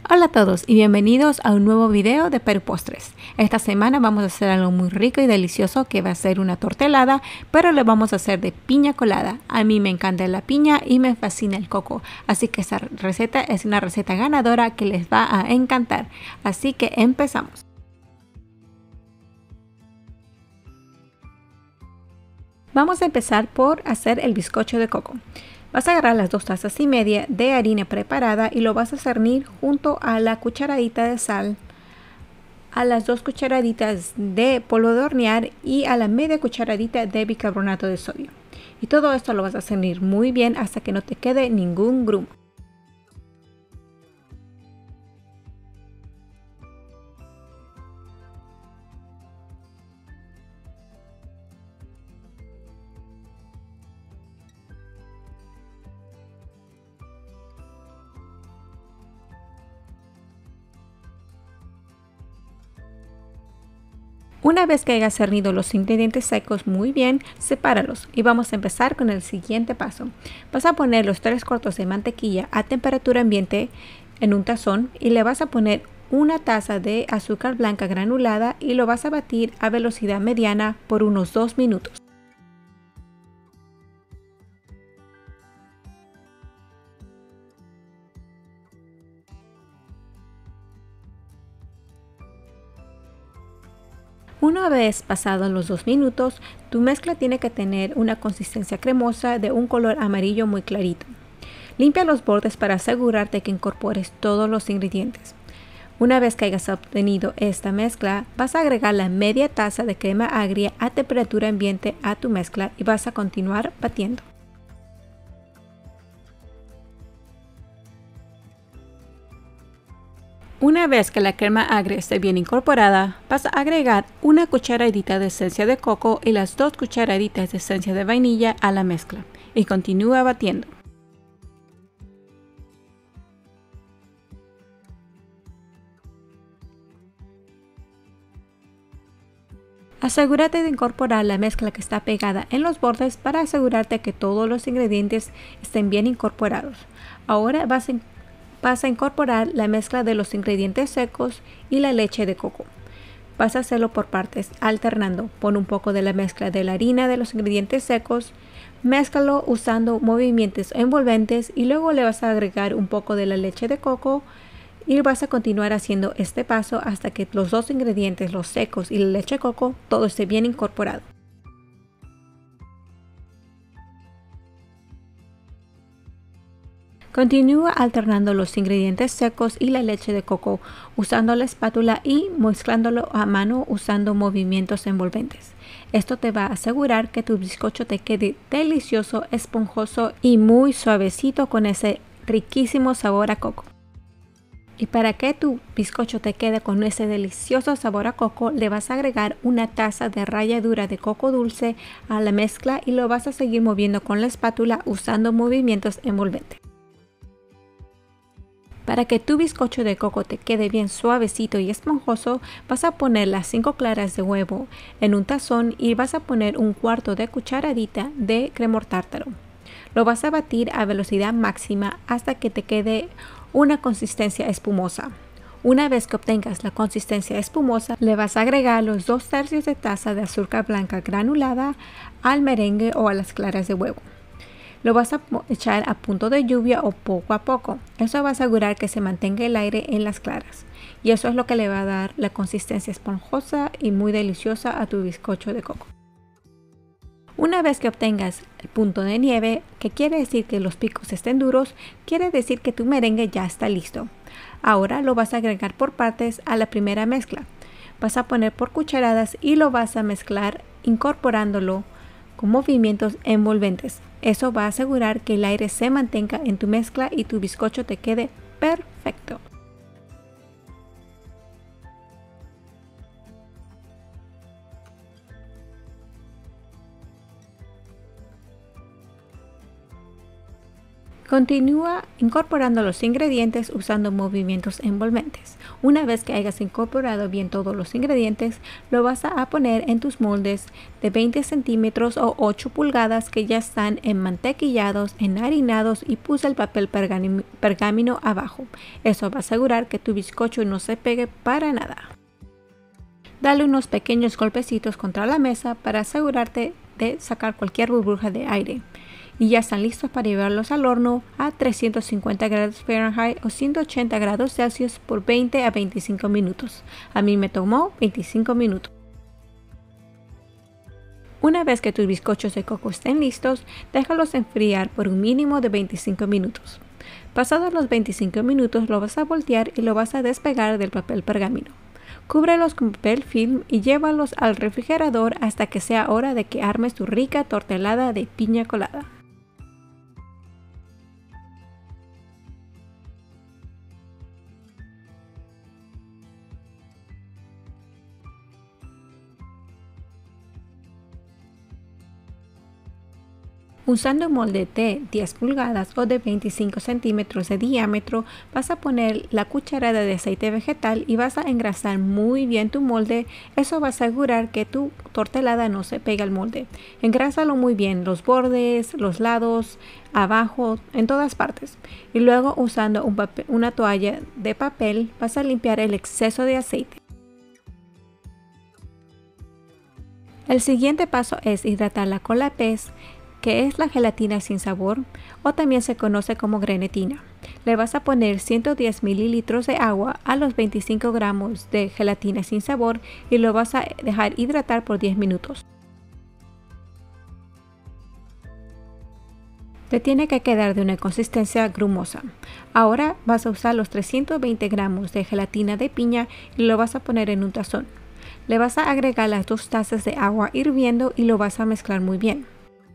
Hola a todos y bienvenidos a un nuevo video de Perú Postres. Esta semana vamos a hacer algo muy rico y delicioso que va a ser una torta helada, pero lo vamos a hacer de piña colada. A mí me encanta la piña y me fascina el coco, así que esta receta es una receta ganadora que les va a encantar. Así que empezamos. Vamos a empezar por hacer el bizcocho de coco. Vas a agarrar las 2 tazas y media de harina preparada y lo vas a cernir junto a la cucharadita de sal, a las 2 cucharaditas de polvo de hornear y a la media cucharadita de bicarbonato de sodio. Y todo esto lo vas a cernir muy bien hasta que no te quede ningún grumo. Una vez que hayas cernido los ingredientes secos muy bien, sepáralos y vamos a empezar con el siguiente paso. Vas a poner los 3 cuartos de mantequilla a temperatura ambiente en un tazón y le vas a poner una taza de azúcar blanca granulada y lo vas a batir a velocidad mediana por unos 2 minutos. Una vez pasados los 2 minutos, tu mezcla tiene que tener una consistencia cremosa de un color amarillo muy clarito. Limpia los bordes para asegurarte que incorpores todos los ingredientes. Una vez que hayas obtenido esta mezcla, vas a agregar la media taza de crema agria a temperatura ambiente a tu mezcla y vas a continuar batiendo. Una vez que la crema agria esté bien incorporada, vas a agregar una cucharadita de esencia de coco y las 2 cucharaditas de esencia de vainilla a la mezcla y continúa batiendo. Asegúrate de incorporar la mezcla que está pegada en los bordes para asegurarte que todos los ingredientes estén bien incorporados. Ahora vas a incorporar la mezcla de los ingredientes secos y la leche de coco. Vas a hacerlo por partes, alternando. Pon un poco de la mezcla de la harina de los ingredientes secos, mézclalo usando movimientos envolventes y luego le vas a agregar un poco de la leche de coco y vas a continuar haciendo este paso hasta que los 2 ingredientes, los secos y la leche de coco, todo esté bien incorporado. Continúa alternando los ingredientes secos y la leche de coco usando la espátula y mezclándolo a mano usando movimientos envolventes. Esto te va a asegurar que tu bizcocho te quede delicioso, esponjoso y muy suavecito con ese riquísimo sabor a coco. Y para que tu bizcocho te quede con ese delicioso sabor a coco, le vas a agregar una taza de ralladura de coco dulce a la mezcla y lo vas a seguir moviendo con la espátula usando movimientos envolventes. Para que tu bizcocho de coco te quede bien suavecito y esponjoso, vas a poner las 5 claras de huevo en un tazón y vas a poner un cuarto de cucharadita de cremor tártaro. Lo vas a batir a velocidad máxima hasta que te quede una consistencia espumosa. Una vez que obtengas la consistencia espumosa, le vas a agregar los 2/3 de taza de azúcar blanca granulada al merengue o a las claras de huevo. Lo vas a echar a punto de lluvia o poco a poco. Eso va a asegurar que se mantenga el aire en las claras. Y eso es lo que le va a dar la consistencia esponjosa y muy deliciosa a tu bizcocho de coco. Una vez que obtengas el punto de nieve, que quiere decir que los picos estén duros, quiere decir que tu merengue ya está listo. Ahora lo vas a agregar por partes a la primera mezcla. Vas a poner por cucharadas y lo vas a mezclar incorporándolo con movimientos envolventes. Eso va a asegurar que el aire se mantenga en tu mezcla y tu bizcocho te quede perfecto. Continúa incorporando los ingredientes usando movimientos envolventes. Una vez que hayas incorporado bien todos los ingredientes, lo vas a poner en tus moldes de 20 centímetros o 8 pulgadas que ya están enmantequillados, enharinados y puse el papel pergamino abajo. Eso va a asegurar que tu bizcocho no se pegue para nada. Dale unos pequeños golpecitos contra la mesa para asegurarte de sacar cualquier burbuja de aire. Y ya están listos para llevarlos al horno a 350 grados Fahrenheit o 180 grados Celsius por 20 a 25 minutos. A mí me tomó 25 minutos. Una vez que tus bizcochos de coco estén listos, déjalos enfriar por un mínimo de 25 minutos. Pasados los 25 minutos lo vas a voltear y lo vas a despegar del papel pergamino. Cúbrelos con papel film y llévalos al refrigerador hasta que sea hora de que armes tu rica torta de piña colada. Usando un molde de 10 pulgadas o de 25 centímetros de diámetro, vas a poner la cucharada de aceite vegetal y vas a engrasar muy bien tu molde. Eso va a asegurar que tu torta helada no se pegue al molde. Engrásalo muy bien, los bordes, los lados, abajo, en todas partes. Y luego usando una toalla de papel vas a limpiar el exceso de aceite. El siguiente paso es hidratarla con la pez, que es la gelatina sin sabor o también se conoce como grenetina. Le vas a poner 110 mililitros de agua a los 25 gramos de gelatina sin sabor y lo vas a dejar hidratar por 10 minutos. Te tiene que quedar de una consistencia grumosa. Ahora vas a usar los 320 gramos de gelatina de piña y lo vas a poner en un tazón. Le vas a agregar las 2 tazas de agua hirviendo y lo vas a mezclar muy bien.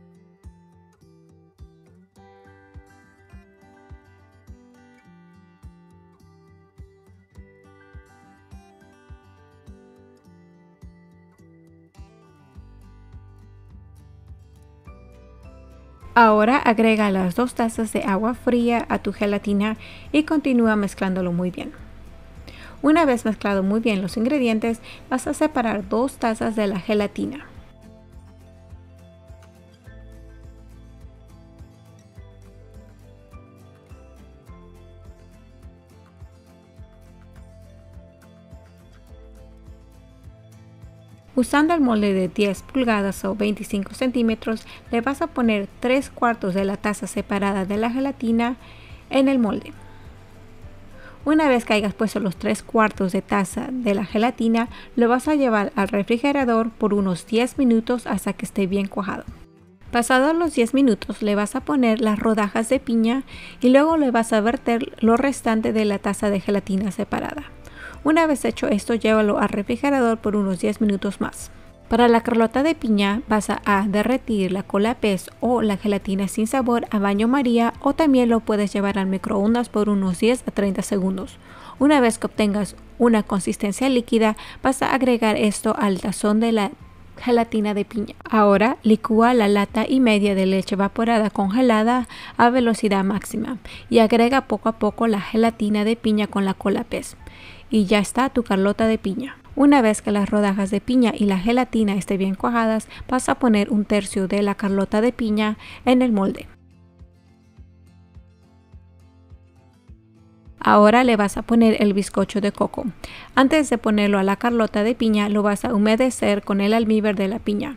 Ahora agrega las 2 tazas de agua fría a tu gelatina y continúa mezclándolo muy bien. Una vez mezclado muy bien los ingredientes, vas a separar 2 tazas de la gelatina. Usando el molde de 10 pulgadas o 25 centímetros, le vas a poner 3/4 de la taza separada de la gelatina en el molde. Una vez que hayas puesto los 3/4 de taza de la gelatina, lo vas a llevar al refrigerador por unos 10 minutos hasta que esté bien cuajado. Pasados los 10 minutos le vas a poner las rodajas de piña y luego le vas a verter lo restante de la taza de gelatina separada. Una vez hecho esto, llévalo al refrigerador por unos 10 minutos más. Para la carlota de piña vas a derretir la cola pez o la gelatina sin sabor a baño María o también lo puedes llevar al microondas por unos 10 a 30 segundos. Una vez que obtengas una consistencia líquida, vas a agregar esto al tazón de la gelatina de piña. Ahora licúa la lata y media de leche evaporada congelada a velocidad máxima y agrega poco a poco la gelatina de piña con la cola pez. Y ya está tu carlota de piña. Una vez que las rodajas de piña y la gelatina estén bien cuajadas, vas a poner 1/3 de la carlota de piña en el molde. Ahora le vas a poner el bizcocho de coco. Antes de ponerlo a la carlota de piña, lo vas a humedecer con el almíbar de la piña.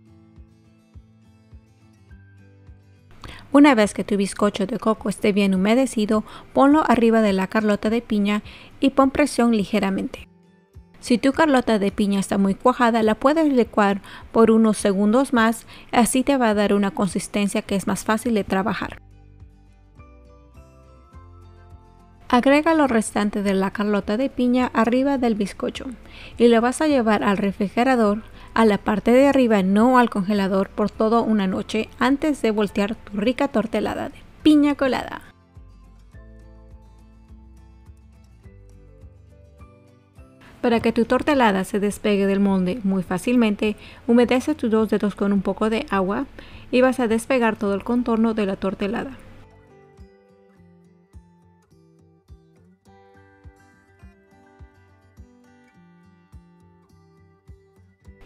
Una vez que tu bizcocho de coco esté bien humedecido, ponlo arriba de la carlota de piña y pon presión ligeramente. Si tu carlota de piña está muy cuajada, la puedes licuar por unos segundos más, así te va a dar una consistencia que es más fácil de trabajar. Agrega lo restante de la carlota de piña arriba del bizcocho y lo vas a llevar al refrigerador, a la parte de arriba, no al congelador, por toda una noche antes de voltear tu rica torta helada de piña colada. Para que tu torta helada se despegue del molde muy fácilmente, humedece tus 2 dedos con un poco de agua y vas a despegar todo el contorno de la torta helada.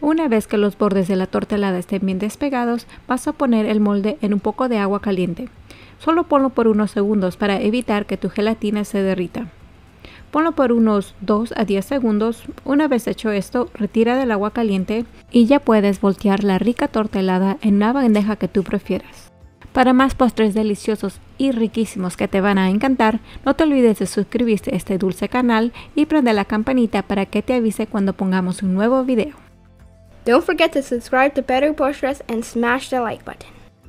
Una vez que los bordes de la torta helada estén bien despegados, vas a poner el molde en un poco de agua caliente. Solo ponlo por unos segundos para evitar que tu gelatina se derrita. Ponlo por unos 2 a 10 segundos. Una vez hecho esto, retira del agua caliente y ya puedes voltear la rica torta helada en una bandeja que tú prefieras. Para más postres deliciosos y riquísimos que te van a encantar, no te olvides de suscribirte a este dulce canal y prende la campanita para que te avise cuando pongamos un nuevo video. Don't forget to subscribe to Better Postres and smash the like button.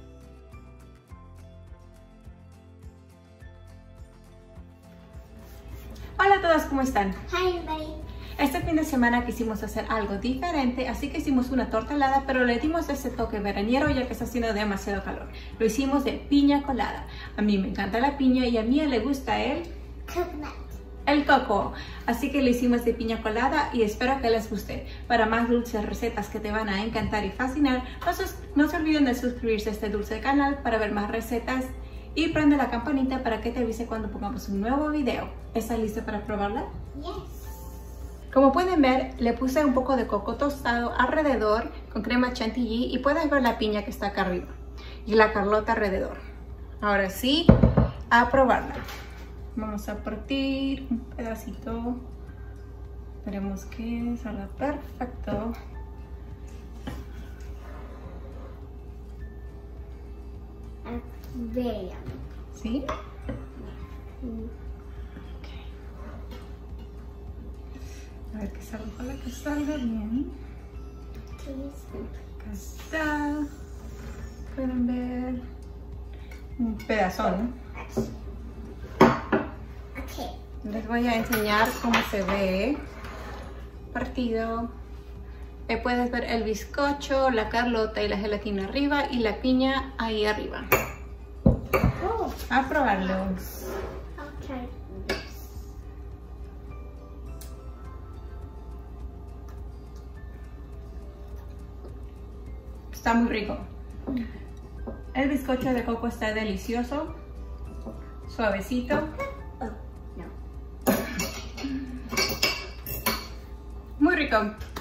Hola a todos, ¿cómo están? Hi everybody. Este fin de semana quisimos hacer algo diferente, así que hicimos una torta helada, pero le dimos ese toque veraniero ya que está haciendo demasiado calor. Lo hicimos de piña colada. A mí me encanta la piña y a Mía le gusta el coco. Así que lo hicimos de piña colada y espero que les guste. Para más dulces recetas que te van a encantar y fascinar, no se olviden de suscribirse a este dulce canal para ver más recetas y prende la campanita para que te avise cuando pongamos un nuevo video. ¿Estás lista para probarla? Yes. Como pueden ver, le puse un poco de coco tostado alrededor con crema chantilly y puedes ver la piña que está acá arriba y la carlota alrededor. Ahora sí, a probarla. Vamos a partir un pedacito. Esperemos que salga perfecto. Very yummy. ¿Sí? A ver que salga, ojalá que salga bien. Acá está. Pueden ver un pedazón. Okay. Les voy a enseñar cómo se ve partido. Puedes ver el bizcocho, la carlota y la gelatina arriba y la piña ahí arriba. Oh, A probarlo. I'll try this. Está muy rico. El bizcocho de coco está delicioso, suavecito. Oh, no. Muy rico.